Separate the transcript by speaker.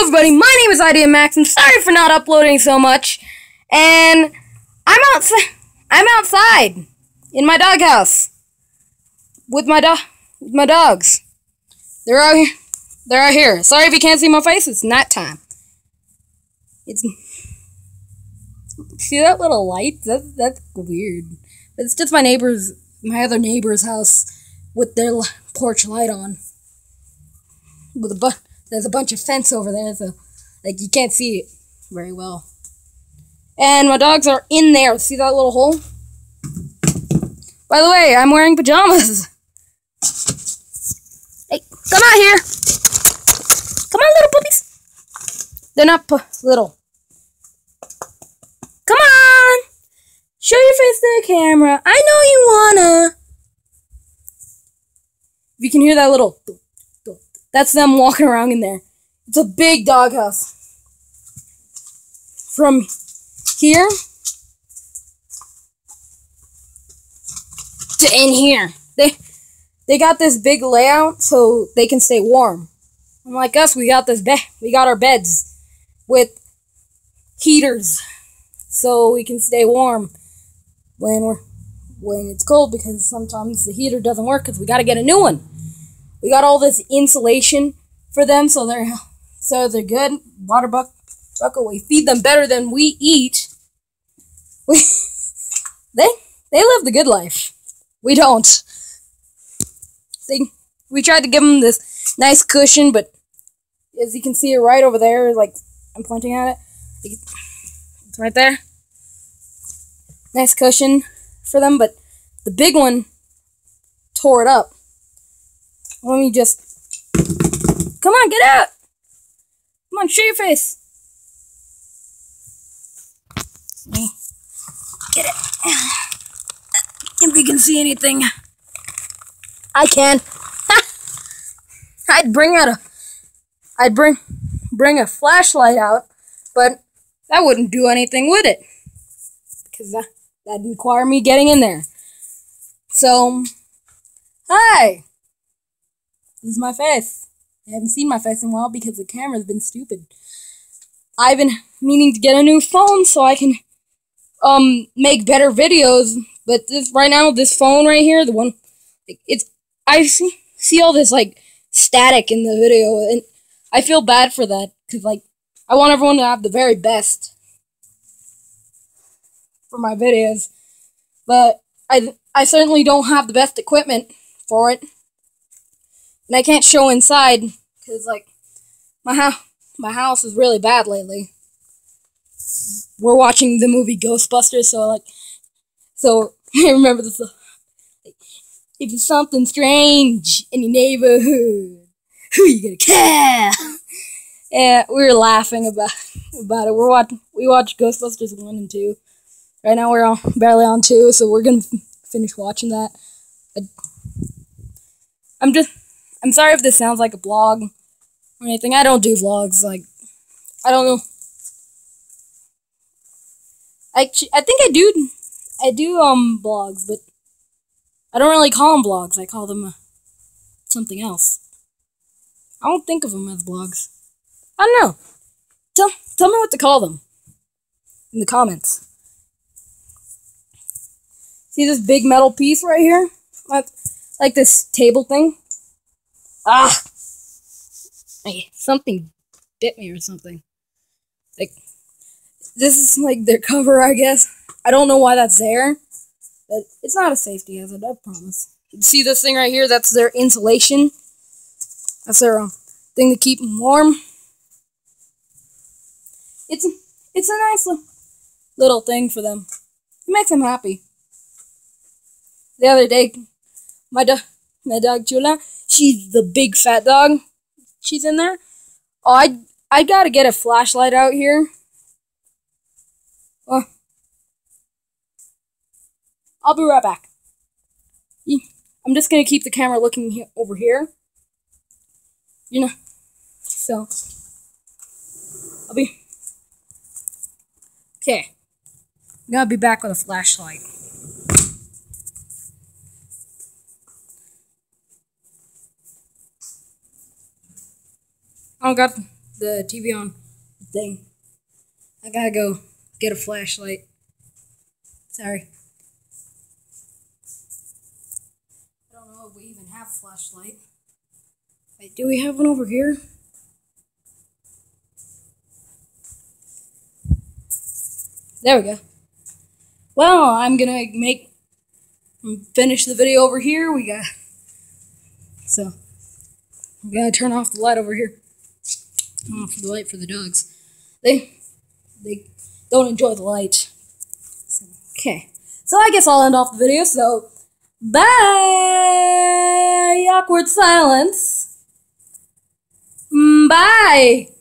Speaker 1: everybody, my name is Idea Max. I'm sorry for not uploading so much. And I'm outside in my doghouse with my dogs. They're out here. Sorry if you can't see my face. It's nighttime. See that little light? That's weird. It's just my other neighbor's house with their porch light on. There's a bunch of fence over there, so you can't see it very well. And my dogs are in there. See that little hole? By the way, I'm wearing pajamas. Hey, come out here. Come on, little puppies. They're not little. Come on. Show your face to the camera. I know you wanna. If you can hear that little... That's them walking around in there. It's a big doghouse. From here to in here. They got this big layout so they can stay warm. Unlike us, we got our beds with heaters so we can stay warm when it's cold, because sometimes the heater doesn't work because we got to get a new one. We got all this insulation for them, so they're good. Water bucket, we feed them better than we eat. They live the good life. We don't. We tried to give them this nice cushion, but as you can see it right over there, I'm pointing at it. It's right there. Nice cushion for them, but the big one tore it up. Let me just... Come on, get out! Come on, show your face. Get it. If you can see anything. I can. I'd bring a flashlight out, but that wouldn't do anything with it, because that'd require me getting in there. So, hi. This is my face. I haven't seen my face in a while because the camera's been stupid. I've been meaning to get a new phone so I can make better videos, but right now this phone right here, the one, I see all this static in the video, and I feel bad for that because I want everyone to have the very best for my videos, but I certainly don't have the best equipment for it. And I can't show inside because my house is really bad lately. We're watching the movie Ghostbusters, so I remember this. If it's something strange in your neighborhood, who you gonna care? Yeah, we were laughing about it. We watched Ghostbusters 1 and 2. Right now we're barely on 2, so we're gonna finish watching that. I'm sorry if this sounds like a vlog or anything. I don't do vlogs. I don't know. I think I do vlogs, but I don't really call them vlogs. I call them something else. I don't think of them as vlogs. I don't know. Tell me what to call them in the comments. See this big metal piece right here? Like this table thing? Ah! Something bit me or something. This is their cover, I guess. I don't know why that's there, but it's not a safety hazard, I promise. See this thing right here? That's their insulation. That's their thing to keep them warm. It's a nice little thing for them. It makes them happy. The other day, my dog Chula, she's the big fat dog. She's in there. Oh, I gotta get a flashlight out here. I'll be right back. I'm just gonna keep the camera looking over here. So I'll be okay. I'm gonna be back with a flashlight. I don't got the TV on thing. I gotta go get a flashlight. Sorry. I don't know if we even have a flashlight. Wait, do we have one over here? There we go. Well, I'm gonna finish the video over here. So I'm gonna turn off the light over here. Turn off the light for the dogs. They don't enjoy the light. So, okay. So I guess I'll end off the video. So bye. Awkward silence. Bye.